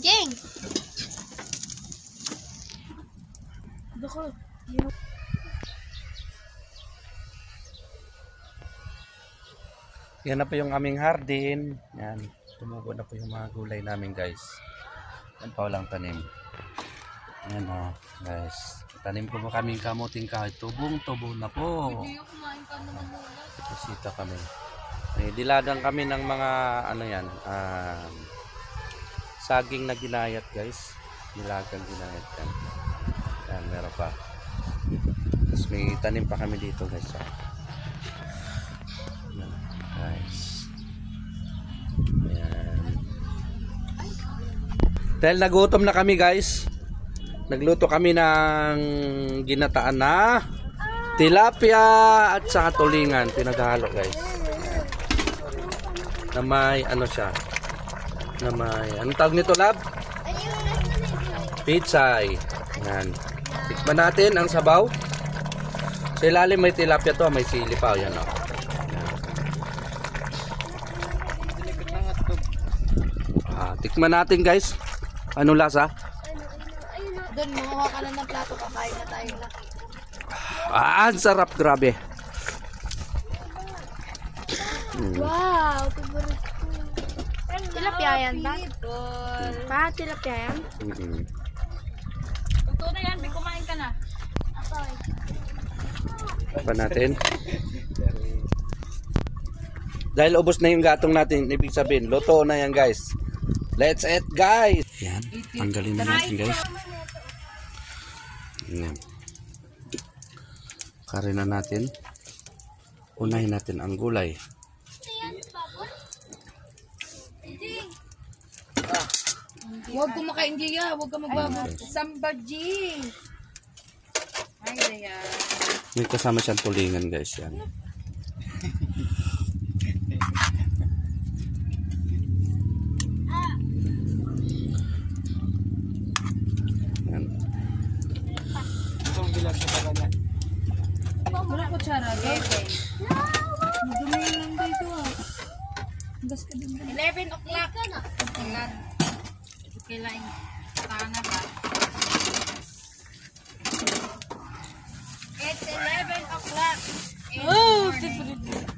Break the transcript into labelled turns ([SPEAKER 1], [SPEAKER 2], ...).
[SPEAKER 1] Jing!
[SPEAKER 2] Yan na po yung aming hardin. Yan. Tumubo na po yung mga gulay namin guys. Yan pa walang tanim. Yan o guys. Tanim po kaming kamuting kahoy. Tubong-tubo na po. Bisita kami. May dilagang kami ng mga ano yan. Saging na ginayat guys. Dilagang ginayat yan. Yan meron pa. Tapos may tanim pa kami dito guys. Guys. Ayan. Dahil nagutom na kami guys. Nagluto kami ng ginataan na tilapia at saka tulingan. Pinaghalo guys. Na may ano siya. Na may anong tawag nito lab? Pitsay. Ayan. Tikman natin ang sabaw. Sa ilalim may tilapia to. May sili pa. Ayan o. Tikman natin guys. Ano lasa?
[SPEAKER 1] Doon, mamawa ka na ng plato, kakain na tayo na.
[SPEAKER 2] Ang sarap, grabe.
[SPEAKER 1] Wow, favorite ko. Tilapia yan ba? Pa, tilapia yan?
[SPEAKER 3] Ito na yan, may kumain ka na.
[SPEAKER 2] Tikman natin. Dahil ubos na yung gatong natin, ibig sabihin, luto na yan guys. Let's eat guys! Yan, tanggalin na natin guys. Yan. Karin na natin. Unahin natin ang gulay.
[SPEAKER 3] Huwag kumakain Gia, huwag ka magbabot. Sambaji! Ay, daya.
[SPEAKER 2] May kasama siyang tulingan guys. Yan.
[SPEAKER 3] Wala kutsara, guys. Madumi lang dito ah. Gas ka din. 11 o'clock. Ulan. Kailangan tanga ba? It's 11 o'clock. Oh,